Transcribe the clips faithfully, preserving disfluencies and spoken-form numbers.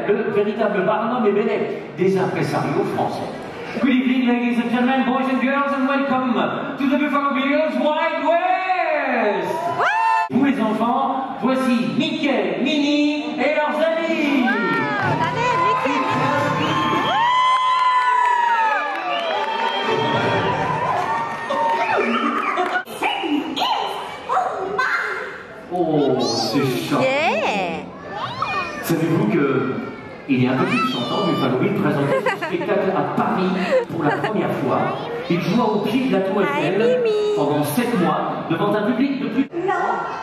le véritable Barnum et Bailey des impresarios français. Good evening, ladies and gentlemen, boys and girls, and welcome to the Buffalo Bills Wild West! Vous les enfants, voici Mickey, Minnie et leurs amis! Oh, c'est charmant! Yeah. Savez-vous que il y a un petit chanteur Buffalo Bill présentait son spectacle à Paris pour la première fois. Il joua au pied de la Tour Eiffel pendant sept mois devant un public de plus. No,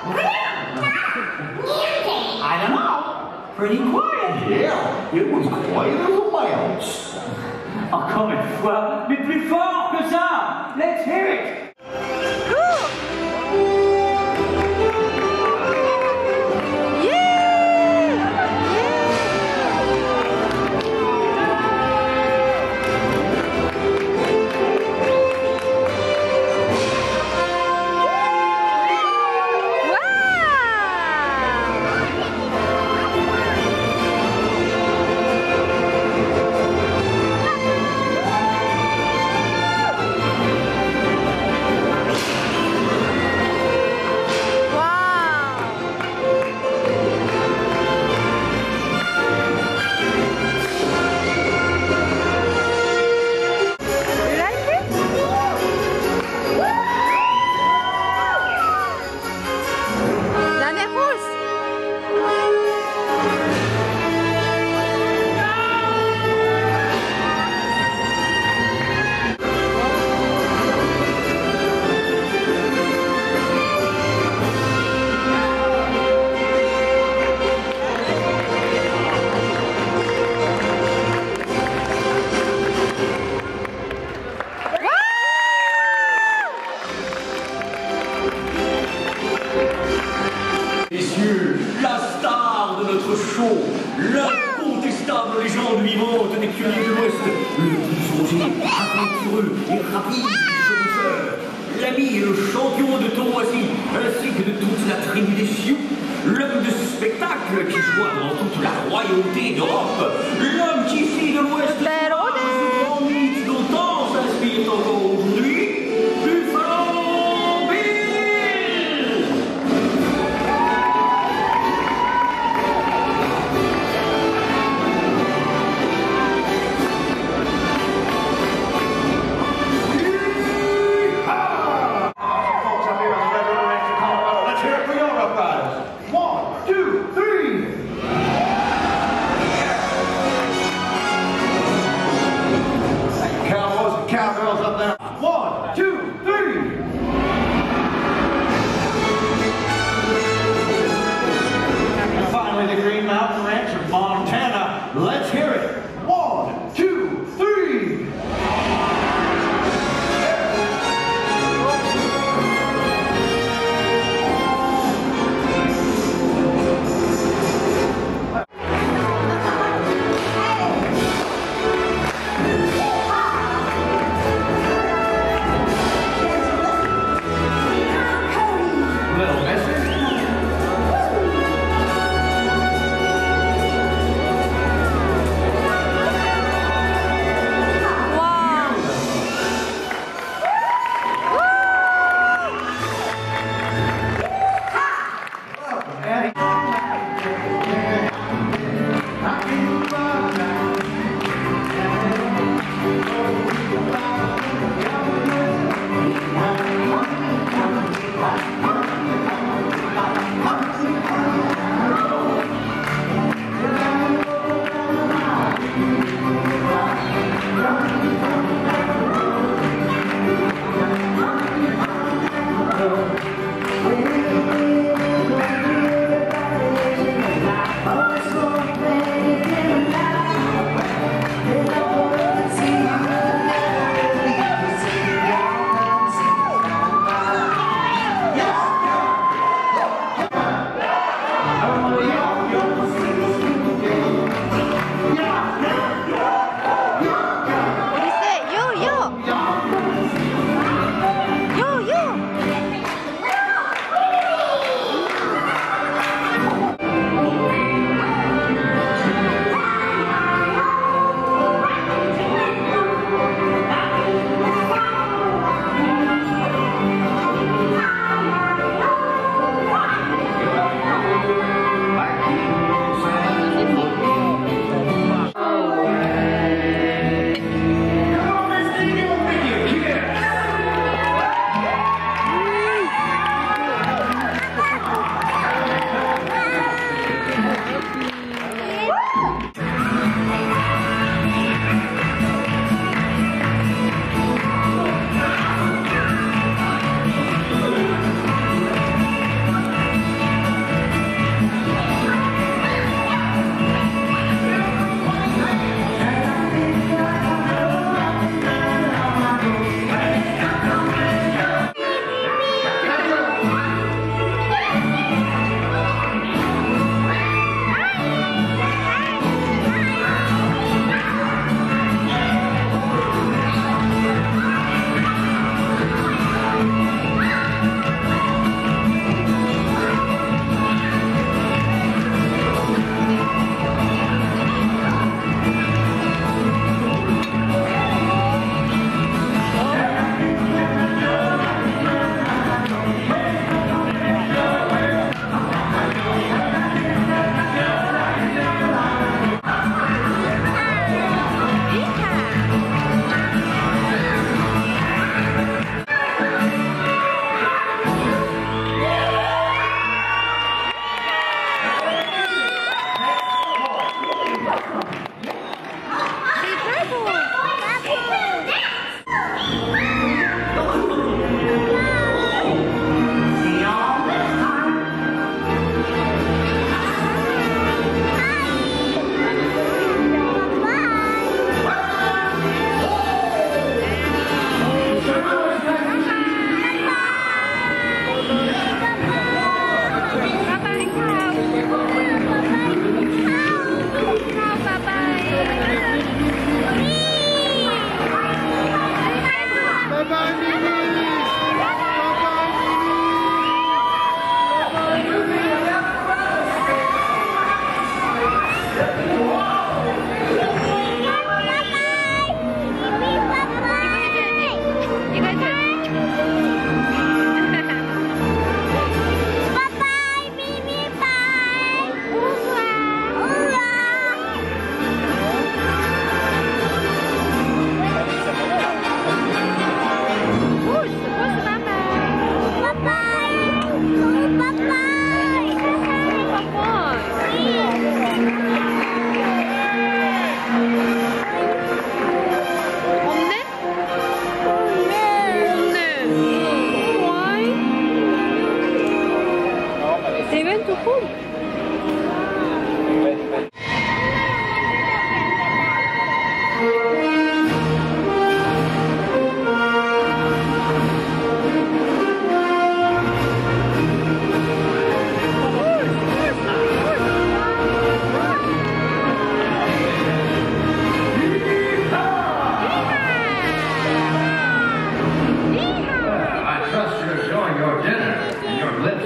I don't know. Pretty quiet. Yeah, it was quiet as a mouse. Encore une fois, mais plus fort que ça. Let's hear it. La star de notre show, l'incontestable légende vivante des pionniers de l'Ouest, le plus osé, aventureux et rapide des chauffeurs, l'ami et le champion de Tournoisy, ainsi que de toute la tribu des Sioux, l'homme de spectacle qui joua dans toute la royauté d'Europe, l'homme qui fit de l'Ouest ce grand mythe dont tant s'inspire encore aujourd'hui, Buffalo Bill! One, two, three! And finally, the Green Mountain Ranch of Montana. Let's hear it. One, two, three!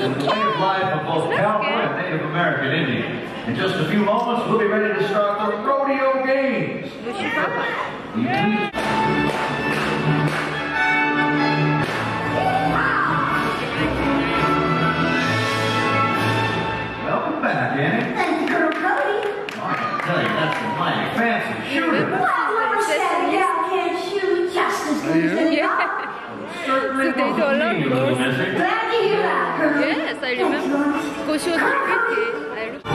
is the way of life of both cowboy and Native American Indian. In just a few moments, we'll be ready to start the rodeo games. Welcome back, Annie. Thank you, Colonel Cody. I tell you, that's a mighty fancy shooter. Well, whoever said a gal can't shoot just as good as a guy. Certainly C'était wasn't dans me, l'autre. little mister. Glad to hear that, Colonel. Yes, I remember. Thanks, Lawrence. Go show the pretty. I look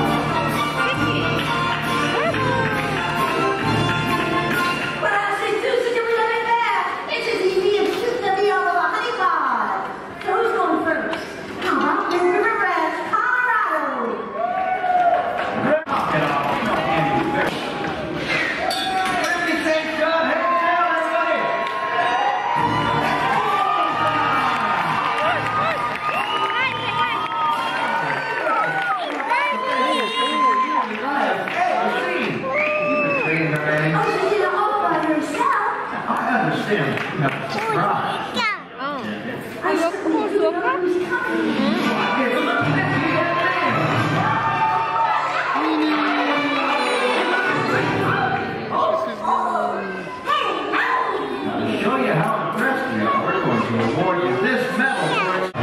Well, I say two such a really bad. It's as easy as shooting the bee out of a honey pod. So who's going first? How about Miss River Ranch, Colorado? Get off. No, Andy, there. Everything shot. Hey, now, everybody. Oh, so you know all by yourself. I understand. You have a surprise. Oh. I suppose you know who's coming. Now, to show you how impressed we are, we're going to award you this medal for its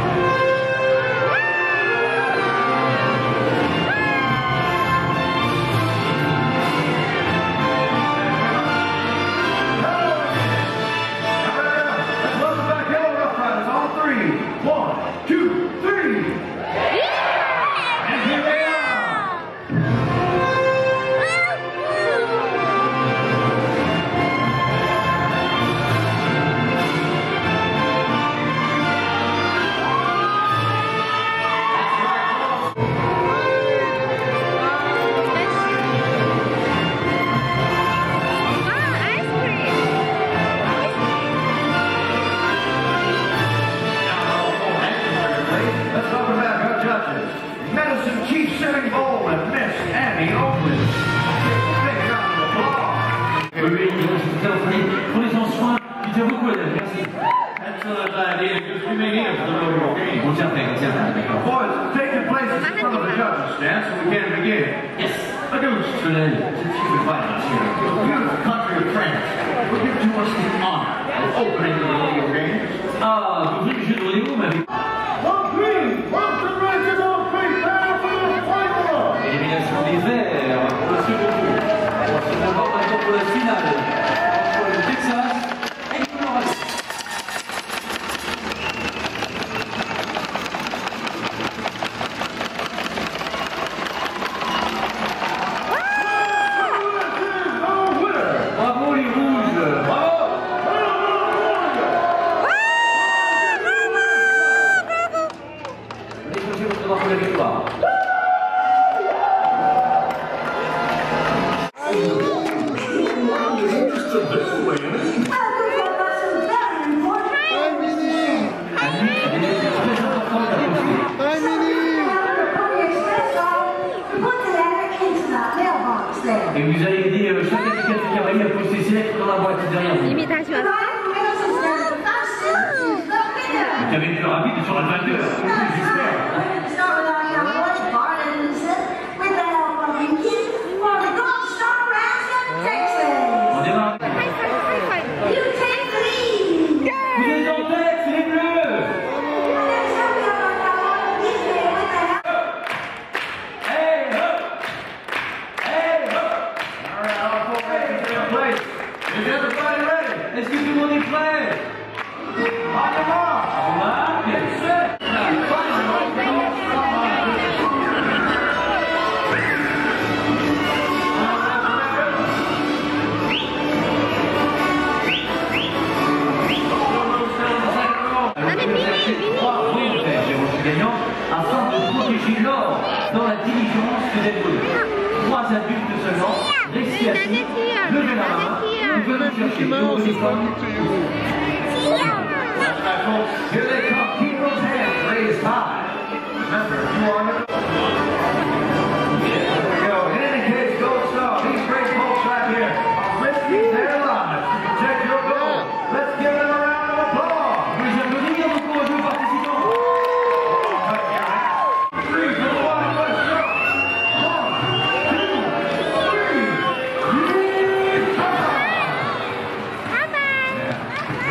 Let's welcome back Hello Rough Riders on three. One, two, three. And here they are. Let's welcome back our judges. Medicine Chief Sitting Bull and Miss Annie Oakland. Big round of applause. Oui, oui, c'est très prenez-en soin. Peter beaucoup, merci. Excellent idea, because we may need it for the rodeo game. On tient prêt, on tient prêt, d'accord. Boys, take your places in front of the judges stand so we can begin. Yes. Adouce, Soleil, since you've invited us here. the beautiful country of France will give to us the honor of opening the rodeo games. Ah, vous voulez que je donne les mots, mais avec On three, Wilson Ranches on three, prepare for the final. élimination des Verts pour le second tour. On se prépare maintenant pour la finale entre le Texas et le Colorado. The winner. Bravo les rouges, bravo. Décrochez votre drapeau de la victoire. Et vous avez dit euh, chaque étiquette de cavalier a posté ses lettres dans la boîte derrière vous. Imitation. Vous avez été plus rapide sur le vingt-deux, j'espère. On démarre. Vous êtes en tête, c'est les bleus. Hey, hop. Hey, hop. All right, all four races are in place. Is everybody ready? Est-ce que tout le monde est prêt? On the mark. On marque, set. Gagnant afin de protéger l'or dans la diligence des bleus. Trois adultes seulement, restez assis, levez la main, nous venons chercher nos uniformes. Here they come. Keep those hands raised high. Remember, you are the... There we go. In any case, Gold Star, these great folks right here are risking their lives to protect your gold. Let's give them a round of applause. Vous les applaudissez beaucoup aux deux participants. But you're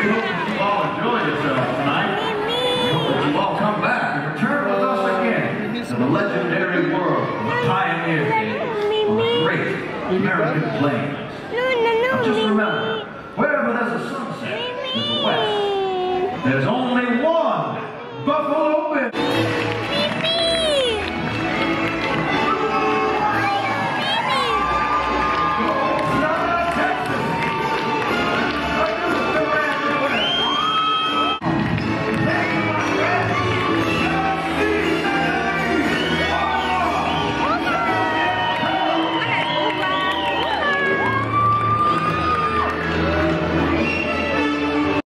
hope that you all enjoy yourselves tonight. We hope that you all come back and return with us again to the legendary world of the pioneer days on the great American plains. Now just remember, wherever there's a sunset, there's a west. There's only one Buffalo